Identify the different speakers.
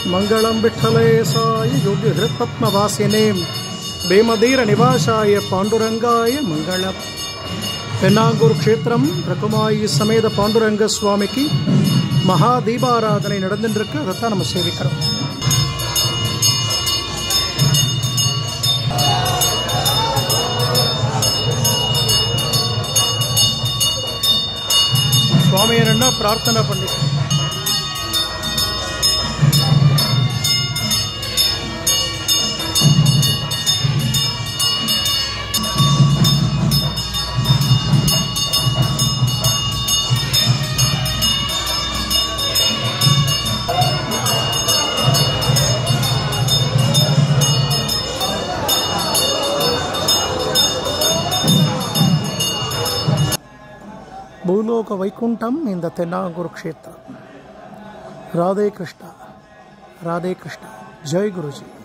Speaker 1: मंगलम विठ्ठलेशाय योग्य हृत्पद्मवासिने बेमदीर निवासाय पांडुरंगाय मंगलम। तेन्नागूर क्षेत्रम रकुमायी समेत पांडुरंग स्वामी की महादीपाराधனை நடந்துருக்கு. அதைத்தான் நம்ம சேவிக்கிறோம். சுவாமி என்ன பிரார்த்தனை பண்ணி भूलोक वैकुंठम इन तेन्नागूर क्षेत्र। राधे कृष्ण, राधे कृष्ण। जय गुरुजी।